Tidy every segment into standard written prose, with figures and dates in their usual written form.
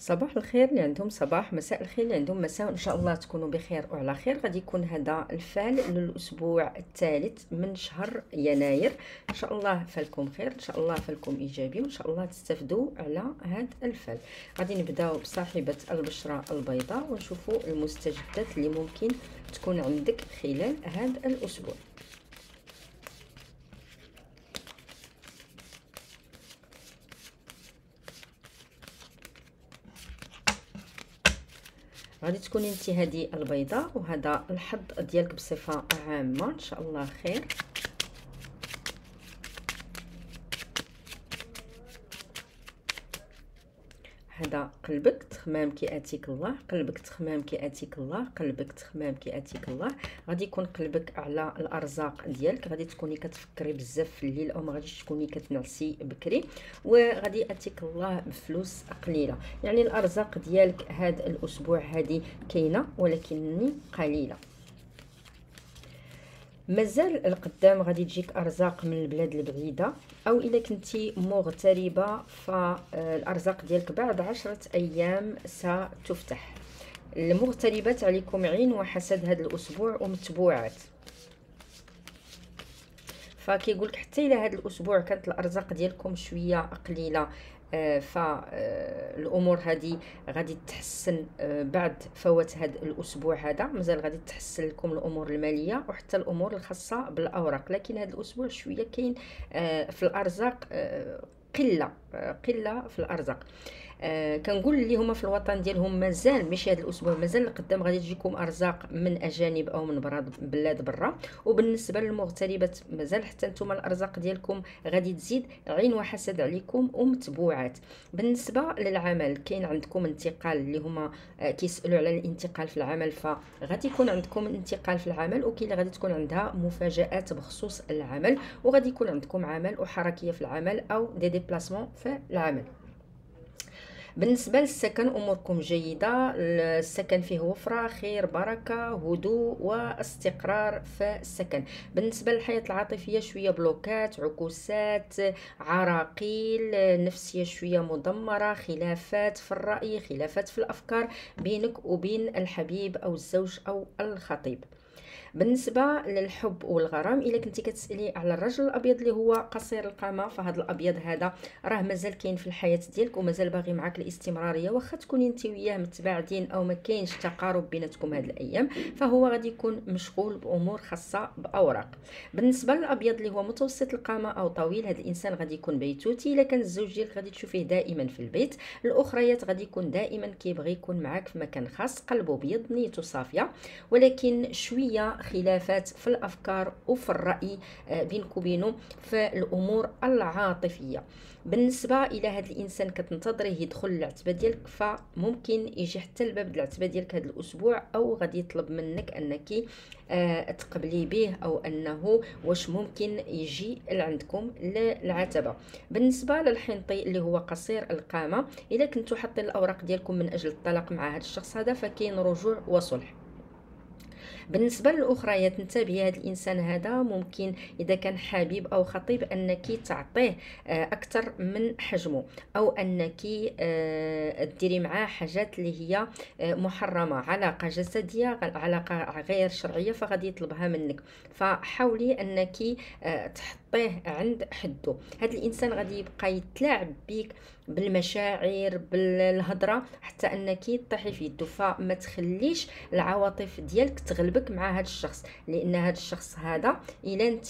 صباح الخير اللي عندهم صباح، مساء الخير اللي عندهم مساء، ان شاء الله تكونوا بخير وعلى خير. غادي يكون هذا الفال للاسبوع الثالث من شهر يناير. ان شاء الله فالكم خير، ان شاء الله فالكم ايجابي، وان شاء الله تستفدوا على هذا الفال. غادي نبداو بصاحبه البشره البيضاء ونشوفوا المستجدات اللي ممكن تكون عندك خلال هذا الاسبوع. غادي تكوني انت هذه البيضاء، وهذا الحظ ديالك بصفه عامه ان شاء الله خير. هذا قلبك تخمام كي اتيك الله، قلبك تخمام كي اتيك الله، قلبك تخمام كي اتيك الله. غادي يكون قلبك على الارزاق ديالك، غادي تكوني كتفكري بزاف في الليل او ما غاديش تكوني كتنعسي بكري، وغادي اتيك الله بفلوس قليله. يعني الارزاق ديالك هذا الاسبوع هذه كاينه ولكن قليله. مازال القدام غادي تجيك ارزاق من البلاد البعيده، او الا كنتي مغتربه فالارزاق ديالك بعد 10 ايام ستفتح. المغتربات عليكم عين وحسد هذا الاسبوع ومتبوعات، فكيقولك حتى الى هذا الاسبوع كانت الارزاق ديالكم شويه قليله، فالامور هذه غادي تحسن بعد فوات هذا الاسبوع. هذا مازال غادي تحسن لكم الامور الماليه وحتى الامور الخاصه بالاوراق، لكن هذا الاسبوع شويه كاين في الارزاق قله في الارزاق. كنقول اللي هما في الوطن ديالهم مازال ماشي هذا الاسبوع، مازال القدام غادي تجيكم ارزاق من اجانب او من بلاد برا. وبالنسبه للمغتربات مازال حتى نتوما الارزاق ديالكم غادي تزيد، عين وحسد عليكم ومتبوعات. بالنسبه للعمل كاين عندكم انتقال، اللي هما كيسالوا على الانتقال في العمل، فغادي يكون عندكم انتقال في العمل، وكاين اللي غادي تكون عندها مفاجات بخصوص العمل، وغادي يكون عندكم عمل وحركيه في العمل او دي ديبلاسمون في العمل. بالنسبه للسكن اموركم جيده، السكن فيه وفره، خير، بركه، هدوء واستقرار في السكن. بالنسبه للحياه العاطفيه شويه بلوكات، عكوسات، عراقيل نفسيه شويه مدمره، خلافات في الراي، خلافات في الافكار بينك وبين الحبيب او الزوج او الخطيب. بالنسبه للحب والغرام، الا كنتي كتسالي على الرجل الابيض اللي هو قصير القامه، فهذا الابيض هذا راه مازال كاين في الحياه ديالك ومازال باغي معاك الاستمراريه، واخا تكوني انت وياه متباعدين او ما كاينش تقارب بيناتكم هذه الايام، فهو غادي يكون مشغول بامور خاصه باوراق. بالنسبه للابيض اللي هو متوسط القامه او طويل، هذا الانسان غادي يكون بيتوتي، الا كان الزوج ديالك غادي تشوفيه دائما في البيت. الاخريات غادي يكون دائما كيبغي يكون معاك في مكان خاص، قلبه بيض، نيته صافيه، ولكن شويه خلافات في الافكار وفي الراي بينك وبينه في الامور العاطفيه. بالنسبه الى هذا الانسان كتنتظريه يدخل العتبه ديالك، فممكن يجي حتى الباب العتبه ديالك هذا الاسبوع، او غادي يطلب منك انك تقبلي به، او انه واش ممكن يجي لعندكم للعتبه. بالنسبه للحنطي اللي هو قصير القامه، اذا كنتوا حاطين الاوراق ديالكم من اجل الطلاق مع هذا الشخص هذا، فكاين رجوع وصلح. بالنسبه للاخريات انتبهي، هذا الانسان هذا ممكن اذا كان حبيب او خطيب انك تعطيه اكثر من حجمه، او انك ديري معاه حاجات اللي هي محرمه، علاقه جسديه، علاقه غير شرعيه، فغادي يطلبها منك، فحاولي انك تحطيه عند حده. هذا الانسان غادي يبقى يتلاعب بيك بالمشاعر بالهضره حتى انك طيحي في يده، فما تخليش العواطف ديالك تغلبك مع هذا الشخص، لان هذا الشخص هذا الا انت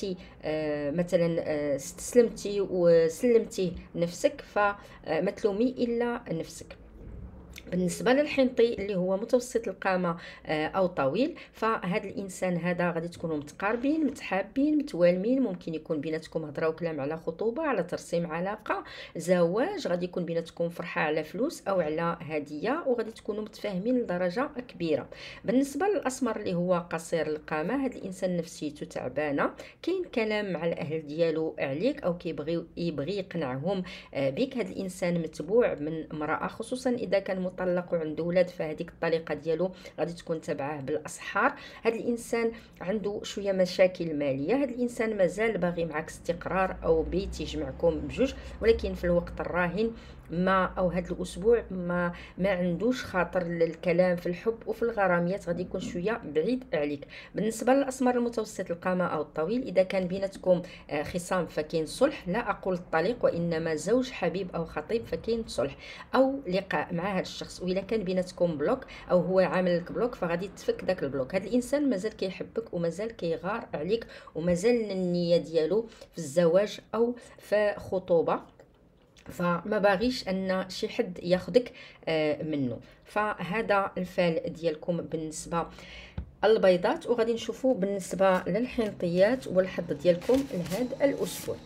مثلا استسلمتي وسلمتي نفسك، فما تلومي الا نفسك. بالنسبه للحنطي اللي هو متوسط القامه او طويل، فهذا الانسان هذا غادي تكونوا متقاربين، متحابين، متوالمين، ممكن يكون بيناتكم هضره وكلام على خطوبه، على ترسيم علاقه، زواج، غادي يكون بيناتكم فرحه على فلوس او على هديه، وغادي تكونوا متفاهمين لدرجه كبيره. بالنسبه للاسمر اللي هو قصير القامه، هذا الانسان نفسيته تعبانه، كاين كلام مع الاهل ديالو عليك، او يبغي يقنعهم بك. هذا الانسان متبوع من امراه، خصوصا اذا كان مطلق وعنده ولاد، فهذيك الطريقه ديالو غادي تكون تبعه بالاسحار. هذا الانسان عنده شويه مشاكل ماليه، هذا الانسان مازال باغي معك استقرار او بيت يجمعكم بجوج، ولكن في الوقت الراهن ما او هذا الاسبوع ما عندوش خاطر للكلام في الحب وفي الغراميات، غادي يكون شويه بعيد عليك. بالنسبه للاسمار المتوسط القامه او الطويل، اذا كان بيناتكم خصام فكاين صلح، لا اقول الطليق وانما زوج حبيب او خطيب فكاين صلح او لقاء مع هذا الشخص. واذا كان بيناتكم بلوك او هو عامل لك بلوك فغادي تفك داك البلوك. هذا الانسان مازال كيحبك ومازال كيغار عليك ومازال النيه ديالو في الزواج او في خطوبه، فما باغيش ان شي حد ياخدك منه. فهذا الفال ديالكم بالنسبه البيضات. وغادي نشوفوا بالنسبه للحنطيات والحظ ديالكم لهذا الاسبوع.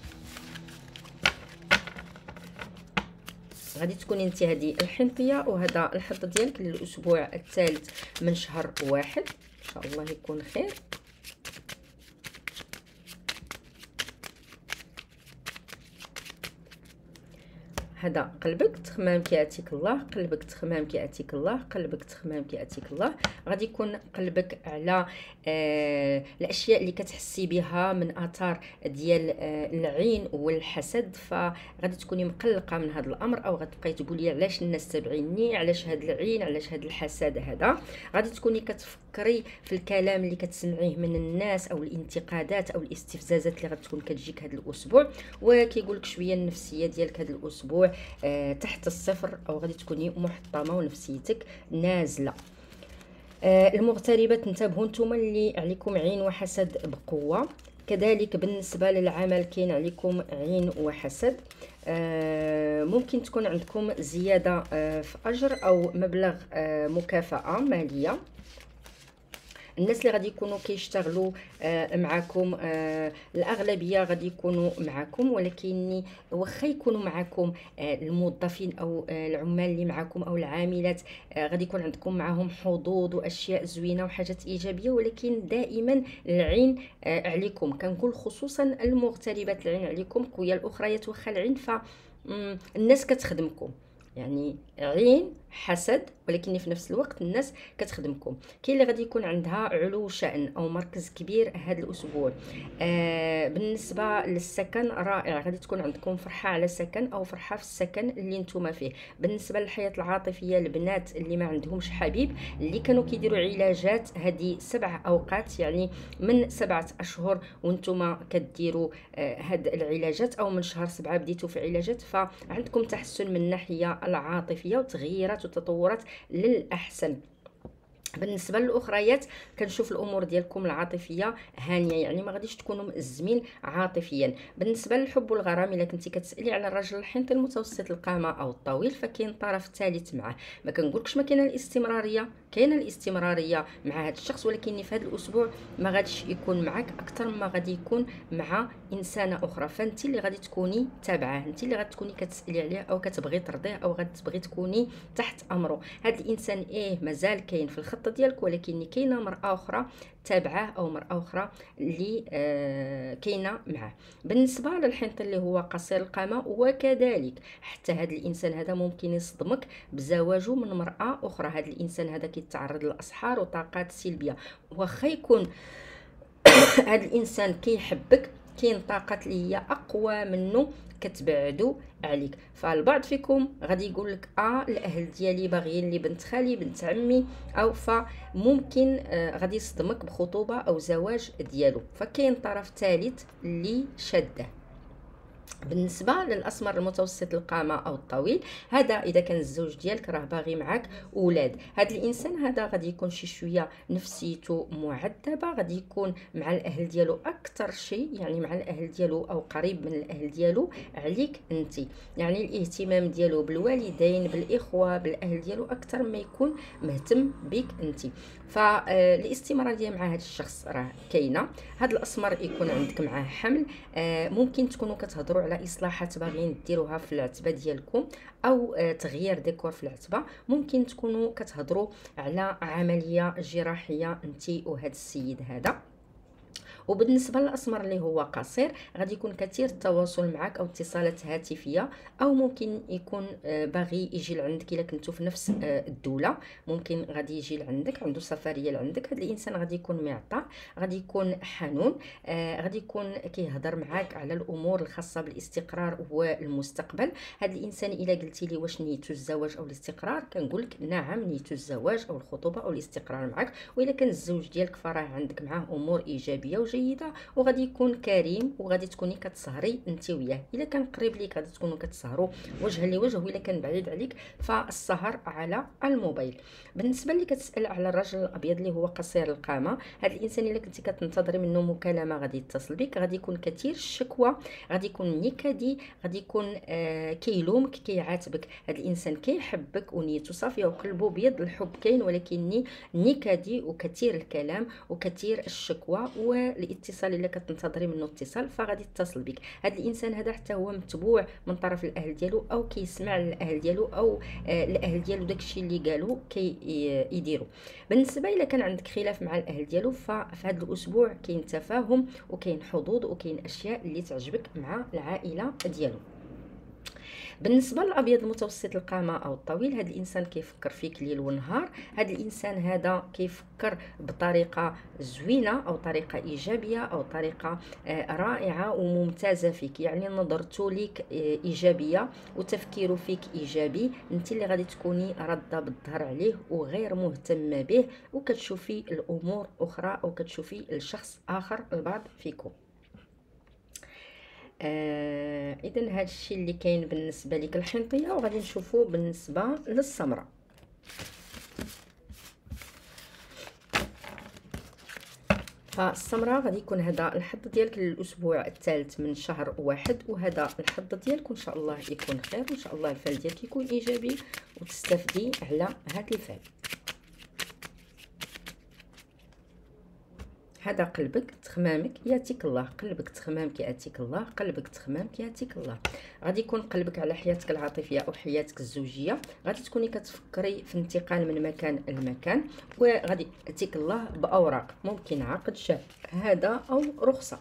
غادي تكوني انت هذه الحنطيه وهذا الحظ ديالك للاسبوع الثالث من شهر واحد، ان شاء الله يكون خير. هذا قلبك تخمام كيعطيك الله، قلبك تخمام كيعطيك الله، قلبك تخمام كيعطيك الله. غادي يكون قلبك على الاشياء اللي كتحسي بها من اثار ديال العين والحسد، فغادي تكوني مقلقه من هذا الامر، او غتبقاي تقولي علاش الناس تابعيني، علاش هذا العين، علاش هذا الحسد. هذا غادي تكوني كتفكري في الكلام اللي كتسمعيه من الناس او الانتقادات او الاستفزازات اللي غتكون كتجيك هذا الاسبوع، وكيقول لك شويه النفسيه ديالك هذا الاسبوع تحت الصفر، او غادي تكوني محطمه ونفسيتك نازله. المغتربات انتبهوا نتوما اللي عليكم عين وحسد بقوه. كذلك بالنسبه للعمل كاين عليكم عين وحسد. ممكن تكون عندكم زياده في اجر او مبلغ مكافاه ماليه. الناس اللي غادي يكونوا كيشتغلوا معكم الاغلبيه غادي يكونوا معكم، ولكن واخا يكونوا معكم الموظفين او العمال اللي معكم او العاملات غادي يكون عندكم معهم حظوظ واشياء زوينه وحاجات ايجابيه، ولكن دائما العين عليكم. كنقول خصوصا المغتربات العين عليكم قويه. الاخريات واخا العين فالناس كتخدمكم، يعني عين حسد ولكن في نفس الوقت الناس كتخدمكم. كاين اللي غادي يكون عندها علو شأن او مركز كبير هذا الاسبوع. بالنسبه للسكن رائع، غادي تكون عندكم فرحه على سكن او فرحه في السكن اللي نتوما فيه. بالنسبه للحياه العاطفيه، البنات اللي ما عندهمش حبيب اللي كانوا كيديروا علاجات هذه 7 اوقات، يعني من 7 اشهر وانتوما كديروا هاد العلاجات، او من شهر 7 بديتوا في علاجات، فعندكم تحسن من الناحيه العاطفيه وتغييرات وتطورات للأحسن. بالنسبه للاخريات كنشوف الامور ديالكم العاطفيه هانيه، يعني ما غاديش تكونوا مأزمين عاطفيا. بالنسبه للحب والغرام، الا كنتي كتسالي على الرجل الحنطي المتوسط القامه او الطويل فكاين طرف ثالث معه. ما كنقولكش ما كاينه الاستمراريه، كاينه الاستمراريه مع هذا الشخص، ولكن في هذا الاسبوع ما غاديش يكون معك اكثر ما غادي يكون مع انسانه اخرى. فانت اللي غادي تكوني تابعه، انت اللي غادي تكوني كتسالي عليه او كتبغي ترضيه او غادي تبغي تكوني تحت امره. هذا الانسان مازال كاين في الخط ديالك، ولكن كاينه مرأة اخرى تابعه او مرأة اخرى اللي كاينه معه. بالنسبه للحنط اللي هو قصير القامه، وكذلك حتى هذا الانسان هذا ممكن يصدمك بزواجه من مرأة اخرى. هذا الانسان هذا كيتعرض للاسحار وطاقات سلبيه، واخا يكون هذا الانسان كيحبك كاين طاقات اللي هي اقوى منه كتبعدوا عليك. فالبعض فيكم غادي يقول لك الاهل ديالي باغيين لي بنت خالي بنت عمي، او فممكن غادي يصدمك بخطوبه او زواج ديالو، فكاين طرف ثالث اللي شاده. بالنسبه للاسمر المتوسط القامه او الطويل، هذا اذا كان الزوج ديالك راه باغي معك اولاد. هذا الانسان هذا غادي يكون شي شويه نفسيته معذبه، غادي يكون مع الاهل ديالو اكثر شيء، يعني مع الاهل ديالو او قريب من الاهل ديالو عليك انت، يعني الاهتمام ديالو بالوالدين بالاخوه بالاهل ديالو اكثر ما يكون مهتم بك انت. فالاستمراريه مع هذا الشخص راه كاينه. هذا الاسمر يكون عندك معاه حمل، ممكن تكونوا كتهضروا على اصلاحات باغيين ديروها في العتبه ديالكم، او تغيير ديكور في العتبه. ممكن تكونوا كتهضروا على عمليه جراحيه انت وهذا السيد هذا. وبالنسبه للاسمر اللي هو قصير غادي يكون كثير التواصل معك او اتصالات هاتفيه، او ممكن يكون باغي يجي لعندك الا كنتو في نفس الدوله، ممكن غادي يجي لعندك، عنده سفريه لعندك. هذا الانسان غادي يكون معطاء، غادي يكون حنون، غادي يكون كيهضر معاك على الامور الخاصه بالاستقرار والمستقبل. هذا الانسان الا قلتي لي واش نيتو الزواج او الاستقرار، كنقول لك نعم نيتو الزواج او الخطوبه او الاستقرار معك. والا كان الزوج ديالك فراه عندك معاه امور ايجابيه وجيده، وغادي يكون كريم، وغادي تكوني كتسهري انت وياه. الا كان قريب ليك غادي تكونوا كتسهروا وجها لوجه، والا كان بعيد عليك فالسهر على الموبايل. بالنسبه اللي كتسال على الرجل الابيض اللي هو قصير القامه، هذا الانسان الا كنتي كتنتظري منه مكالمه غادي يتصل بك، غادي يكون كثير الشكوى، غادي يكون نكدي، غادي يكون كيلومك كيعاتبك. هذا الانسان كيحبك ونيته صافيه وقلبه بيض، الحب كاين، ولكن نكدي وكثير الكلام وكثير الشكوى والاتصال. الا كتنتظري منه اتصال فغادي يتصل بك. هذا الانسان هذا حتى هو متبوع من طرف الاهل ديالو، او كيسمع للاهل ديالو، او الاهل ديالو داكشي اللي قالوا يديروا. بالنسبه الا كان عندك خلاف مع الاهل ديالو، ففي هذا الاسبوع كاين تفاهم وكاين حظوظ وكاين اشياء اللي تعجبك مع العائله ديالو. بالنسبه للابيض المتوسط القامه او الطويل، هذا الانسان كيفكر فيك ليل ونهار. هذا الانسان هذا كيفكر بطريقه زوينه او طريقه ايجابيه او طريقه رائعه وممتازه فيك، يعني نظرته ليك ايجابيه وتفكيره فيك ايجابي. انت اللي غادي تكوني رده بالظهر عليه وغير مهتمه به، وكتشوفي الامور اخرى او كتشوفي الشخص اخر البعض فيكم. اذا هذا الشيء اللي كاين بالنسبه لك الحنطيه. وغادي نشوفوا بالنسبه للسمراء. فالسمراء غادي يكون هذا الحظ ديالك للاسبوع الثالث من شهر واحد، وهذا الحظ ديالك ان شاء الله يكون خير، وان شاء الله الفال ديالك يكون ايجابي وتستافدي على هذا الفال. هذا قلبك تخمامك ياتيك الله، قلبك تخمامك ياتيك الله، قلبك تخمامك ياتيك الله. غادي يكون قلبك على حياتك العاطفيه او حياتك الزوجيه، غادي تكوني كتفكري في انتقال من مكان لمكان، وغادي ياتيك الله باوراق، ممكن عقد شهاده او رخصه.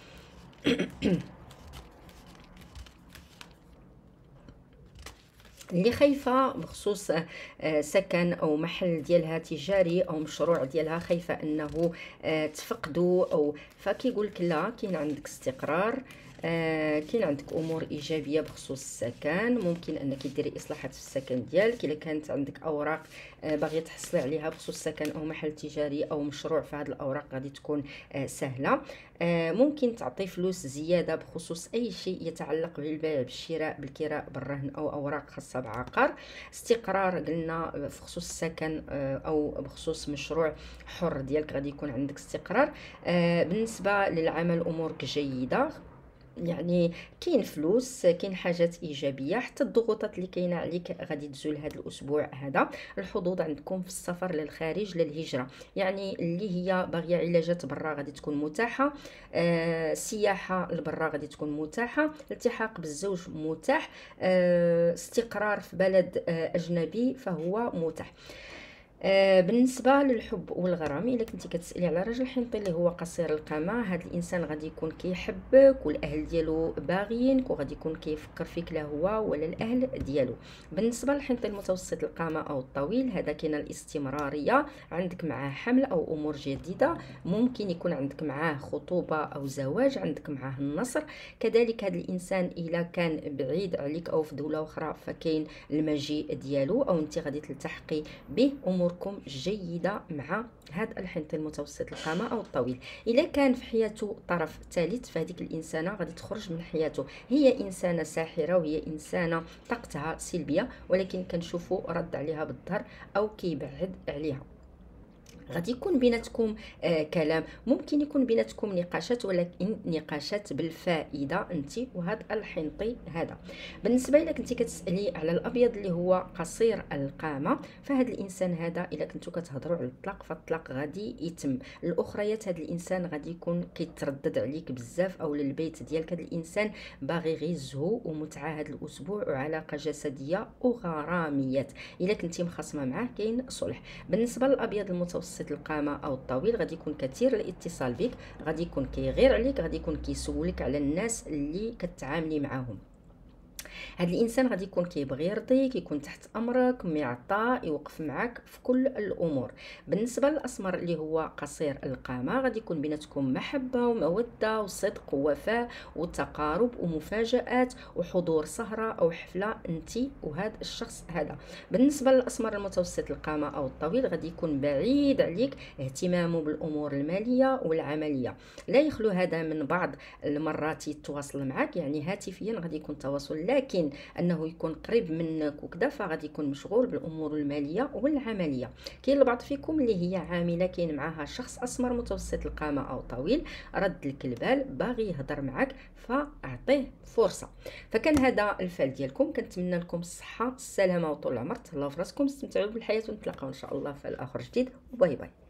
اللي خايفه بخصوص سكن او محل ديالها تجاري او مشروع ديالها، خايفه انه تفقدوا، او فكيقول لك لا، كاين عندك استقرار، كاين عندك امور ايجابيه بخصوص السكن. ممكن انك ديري اصلاحات في السكن ديالك. الا كانت عندك اوراق باغيه تحصلي عليها بخصوص سكن او محل تجاري او مشروع، فهاد الاوراق غادي تكون سهله. ممكن تعطي فلوس زياده بخصوص اي شيء يتعلق بالبيع بالشراء بالكراء بالرهن او اوراق خاصه بعقار. استقرار قلنا في خصوص السكن او بخصوص مشروع حر ديالك غادي يكون عندك استقرار. بالنسبه للعمل امورك جيده، يعني كاين فلوس، كاين حاجات ايجابيه، حتى الضغوطات اللي كاينه عليك غادي تزول هذا الاسبوع هذا. الحظوظ عندكم في السفر للخارج للهجره، يعني اللي هي باغيه علاجات برا غادي تكون متاحه، سياحه لبرا غادي تكون متاحه، التحاق بالزوج متاح، استقرار في بلد اجنبي فهو متاح. بالنسبه للحب والغرام، الا كنتي كتسالي على راجل حنطي اللي هو قصير القامه، هذا الانسان غادي يكون كيحبك والاهل ديالو باغيينك، وغادي يكون كيفكر فيك لا هو ولا الاهل ديالو. بالنسبه للحنطي المتوسط القامه او الطويل، هذا كاين الاستمراريه، عندك معاه حمل او امور جديده، ممكن يكون عندك معاه خطوبه او زواج، عندك معاه النصر. كذلك هذا الانسان الا كان بعيد عليك او في دوله اخرى فكاين المجيء ديالو، او انت غادي تلتحقي به، اموركم جيده مع هذا الحنطي المتوسط القامه او الطويل. الا كان في حياته طرف ثالث، فهذيك الانسانه غادي تخرج من حياته. هي انسانه ساحره وهي انسانه طاقتها سلبيه، ولكن كنشوفوا رد عليها بالظهر او كيبعد عليها. غادي يكون بيناتكم كلام، ممكن يكون بيناتكم نقاشات، ولكن نقاشات بالفائده انت وهذا الحنطي هذا. بالنسبه الى كنتي كتسالي على الابيض اللي هو قصير القامه، فهذا الانسان هذا الا كنتو كتهضروا على الطلاق فالطلاق غادي يتم. الاخريات هذا الانسان غادي يكون كيتردد عليك بزاف او للبيت ديالك. هذا الانسان باغي غير الزهو ومتعه هذا الاسبوع وعلاقه جسديه وغراميات. الا كنتي مخاصمه معاه كاين صلح. بالنسبه للابيض المتوسط المتوسط القامه او الطويل غادي يكون كثير الاتصال بك، غادي يكون كيغير عليك، غادي يكون كيسولك على الناس اللي كتعاملي معاهم. هاد الانسان غادي يكون كيبغي يرضيك، يكون تحت امرك، معطاء، يوقف معك في كل الامور. بالنسبه للاسمر اللي هو قصير القامه غادي يكون بيناتكم محبه وموده وصدق ووفاء وتقارب ومفاجات وحضور سهره او حفله انت وهذا الشخص هذا. بالنسبه للاسمر المتوسط القامه او الطويل غادي يكون بعيد عليك، اهتمامه بالامور الماليه والعمليه. لا يخلو هذا من بعض المرات يتواصل معك، يعني هاتفيا غادي يكون تواصل، لكن انه يكون قريب منك وكذا فغادي يكون مشغول بالامور الماليه والعمليه. كاين البعض فيكم اللي هي عامله كاين معها شخص اسمر متوسط القامه او طويل، رد لك البال، باغي يهضر معك، فاعطيه فرصه. فكان هذا الفال ديالكم، كنتمنى لكم الصحه السلامه وطول العمر، تهلاو في راسكم، استمتعوا بالحياه، ونتلاقاو ان شاء الله في الاخر جديد، وباي باي.